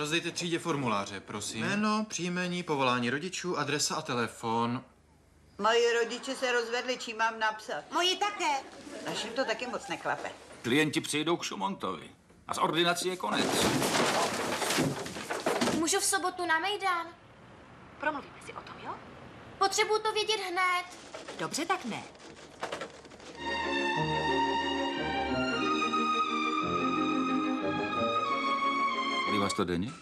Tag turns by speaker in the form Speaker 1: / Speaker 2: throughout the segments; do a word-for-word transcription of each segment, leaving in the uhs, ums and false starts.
Speaker 1: Rozdejte třídě formuláře, prosím. Jméno, příjmení, povolání rodičů, adresa a telefon.
Speaker 2: Moji rodiče se rozvedli, čím mám napsat.
Speaker 3: Moji také.
Speaker 2: Našim to taky moc neklape.
Speaker 4: Klienti přijdou k Šumontovi. A z ordinací je konec.
Speaker 5: Můžu v sobotu na Mejdán?
Speaker 3: Promluvíme si o tom, jo?
Speaker 5: Potřebuju to vědět hned.
Speaker 3: Dobře, tak ne.
Speaker 4: Bolí vás to denně?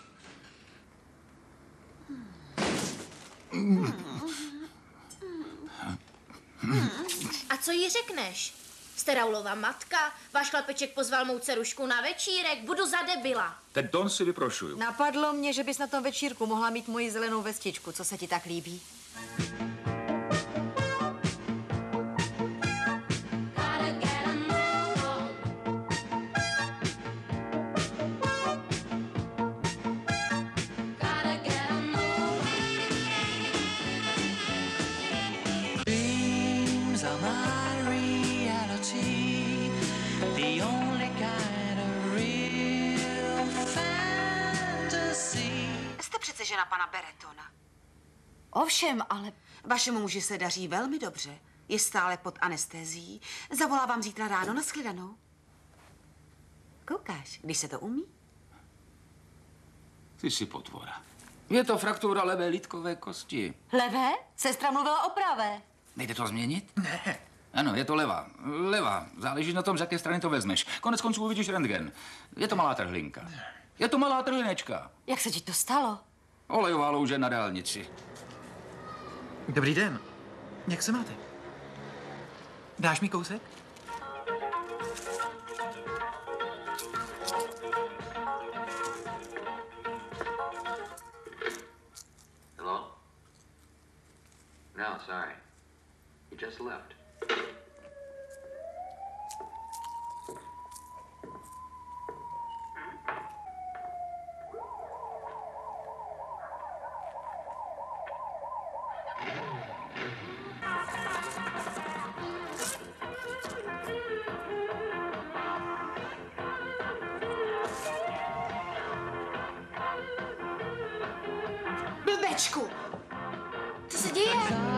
Speaker 5: A co jí řekneš? Jste Raulova matka, váš chlapeček pozval mou dcerušku na večírek, budu za debila.
Speaker 4: Ten tón si vyprošuju.
Speaker 3: Napadlo mě, že bys na tom večírku mohla mít moji zelenou vestičku. Co se ti tak líbí?
Speaker 6: Jste přece žena pana Beretona.
Speaker 3: Ovšem, ale...
Speaker 6: Vašemu muži se daří velmi dobře. Je stále pod anestezií. Zavolávám zítra ráno na shledanou. Koukáš, když se to umí?
Speaker 4: Ty jsi potvora. Je to fraktura levé lítkové kosti.
Speaker 3: Levé? Sestra mluvila o pravé.
Speaker 4: Nejde to změnit? Ne. Ano, je to levá. Levá. Záleží na tom, z jaké strany to vezmeš. Konec konců uvidíš rentgen. Je to malá trhlinka. Je to malá trhlinečka.
Speaker 3: Jak se ti to stalo?
Speaker 4: Olejová louže na dálnici.
Speaker 1: Dobrý den. Jak se máte? Dáš mi kousek?
Speaker 7: Hello? No, sorry. You just left.
Speaker 5: Blbečku! Co se děje?